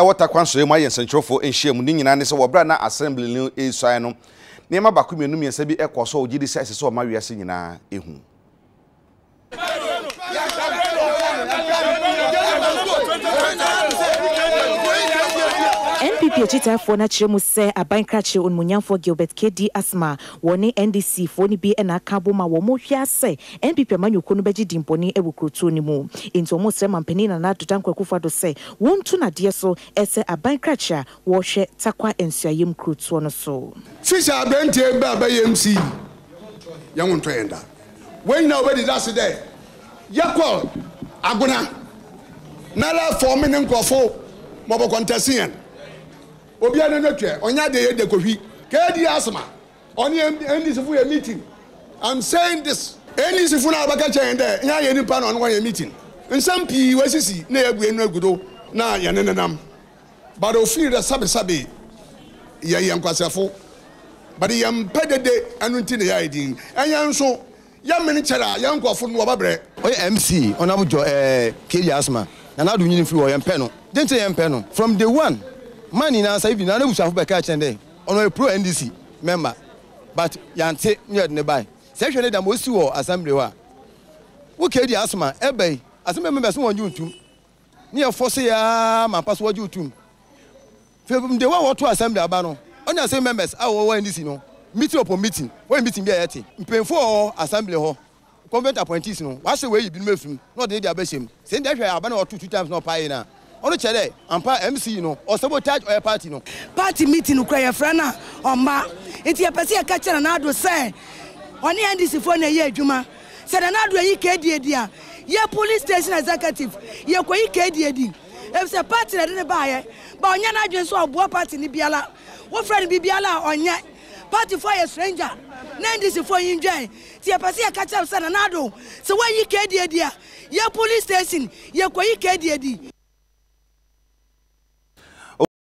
ewo Tarkwa so emu ayen sentrofo enhia mu ni nyina ne se wo bra na assembly no esuan no nema ba kumienu miensa bi ekoso ogidi sai se so ma wiase nyina ehu NPP chita for na chiremu se abankrache onmunyamfo Gilbert KD Asma woni NDC fo ni bi na kabo ma wo mo hwia se NPP manyoko no beji dimponi ewukrotu ni mu into mo se mampani na nadodan kwakufa do se wontu na de so ese abankrache wo hwe Tarkwa Nsuaem krotu no so fisha abentie ba MCE yanwonto yenda when na obedi that day yakol aguna nala for me nkofo mobo contestant obi anu netwe onya de ye de kohwi KD Asma oni NDC fu ye meeting. I'm saying this NDC fu na abaka chen de nya ye nipa no one ye meeting nsam pi wasisi na egbu enu agudo na ye nenenam but ofi the sabe ye yankwasefo but ye mpedede anu nti ne ya edin enya nso ya meni chera yankofo no obabre oy MC onabujo KD Asma na na do nyini free wo ye mpe no dente ye mpe no from day one man in answer even na bushafo be ka chen dey ono pro NDC member but yante near nearby say hwe dem osi wo assembly wa wo KD Asma ebe assembly members won juntum ne e force ya ma pass wo juntum from the one to assembly aba no onya say members awo NDC no meeting upon meeting when meeting be yete mpemfo assembly ho convent appointees no wa say we yi bi no mefim no de dia beshem say dey hwe aba na 2 times no pay na ono chere ampa MCE no o sabotage or party no party meeting kura ya frana omba enti ya pese ya kacha na ado say oni NDC fo na ye adwuma se na ado yi KD dia ye police station executive ye koyi KD di e se party na de ba ye ba onya na adwen so obo party ni biala wo friend bi biala onya party for a stranger na NDC fo yin dwan ti ya pese ya kacha se na ado se wa yi KD dia ye police station ye koyi KD di